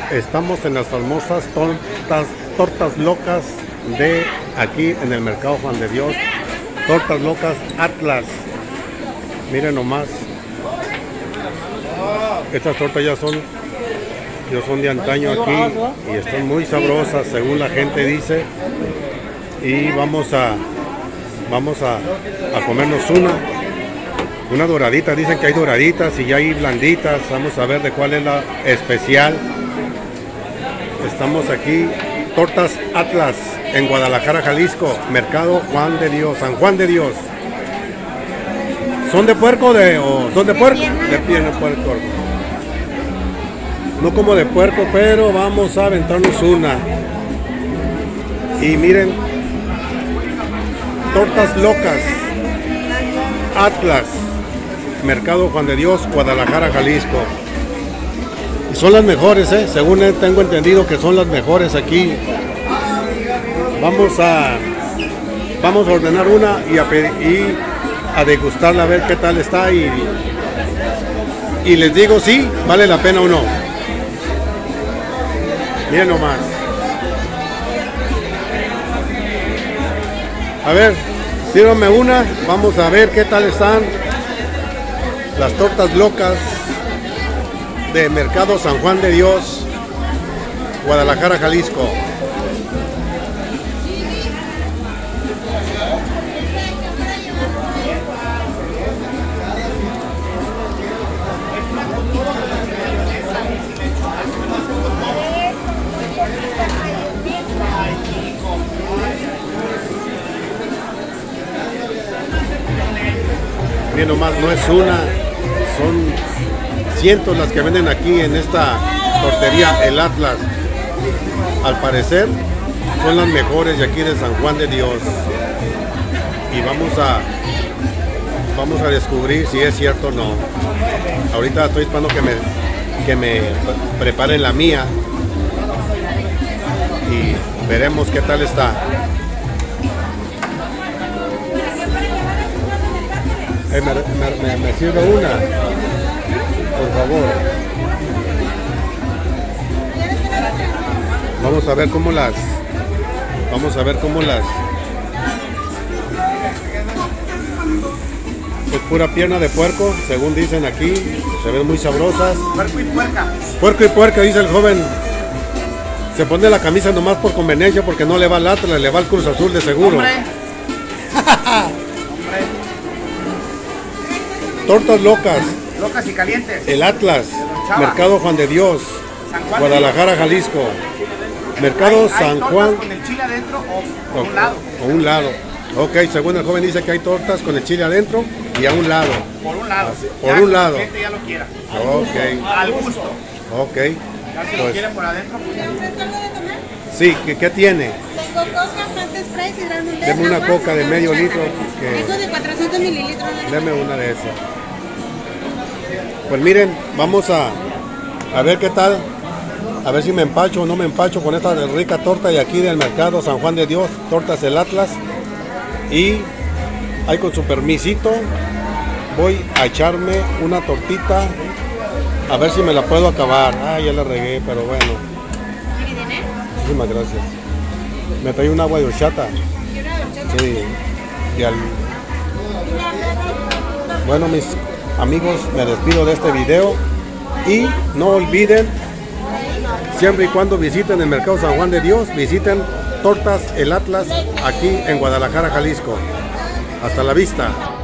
Estamos en las famosas tortas locas de aquí en el mercado Juan de Dios. Tortas locas Atlas. Miren nomás. Estas tortas ya son de antaño aquí y están muy sabrosas según la gente dice. Y vamos a comernos una doradita. Dicen que hay doraditas y ya hay blanditas. Vamos a ver de cuál es la especial. Estamos aquí, Tortas Atlas, en Guadalajara, Jalisco, Mercado Juan de Dios, San Juan de Dios. ¿Son de puerco o son de puerco? De pierna de puerco. No como de puerco, pero vamos a aventarnos una. Y miren, Tortas Locas Atlas, Mercado Juan de Dios, Guadalajara, Jalisco. Y son las mejores, según tengo entendido que son las mejores aquí. Vamos a ordenar una y a degustarla, a ver qué tal está y les digo si vale la pena o no. Miren nomás. A ver, sírvame una, vamos a ver qué tal están las tortas locas de Mercado San Juan de Dios, Guadalajara, Jalisco. Bien nomás, no es una, son cientos las que venden aquí en esta tortería El Atlas. Al parecer son las mejores de aquí de San Juan de Dios. Y vamos a descubrir si es cierto o no. Ahorita estoy esperando que me preparen la mía y veremos qué tal está. Me sirve una, por favor. Vamos a ver cómo las es pura pierna de puerco, según dicen aquí, se ven muy sabrosas. Puerco y puerca. Puerco y puerca, dice el joven. Se pone la camisa nomás por conveniencia porque no le va al Atlas, le va al Cruz Azul de seguro. ¡Hombre! Tortas locas. Locas y calientes. El Atlas, Mercado Juan de Dios, Guadalajara, Jalisco. Mercado San Juan. ¿Con el chile adentro o por un lado? O un lado. Ok, según el joven dice que hay tortas con el chile adentro y a un lado. Por un lado. Por un lado. El cliente ya lo quiera. Ok. Al gusto. Ok. Ya si lo quiere por adentro, pues. ¿Le ofrezco algo de tomar? Sí, ¿qué tiene? Tengo coca, Fanta Sprite, Sidral Montes, Deme una agua, coca de medio horchata. litro, que- Tengo de 400 mililitros. Deme una de esas. Pues miren, vamos a ver qué tal. A ver si me empacho o no me empacho con esta rica torta de aquí del Mercado San Juan de Dios, Tortas El Atlas. Y ahí con su permisito voy a echarme una tortita a ver si me la puedo acabar. Ah, ya la regué, pero bueno. Muchísimas gracias. Me trae un agua de horchata. Sí. Bueno, mis amigos, me despido de este video. Y no olviden, siempre y cuando visiten el Mercado San Juan de Dios, visiten Tortas El Atlas aquí en Guadalajara, Jalisco. Hasta la vista.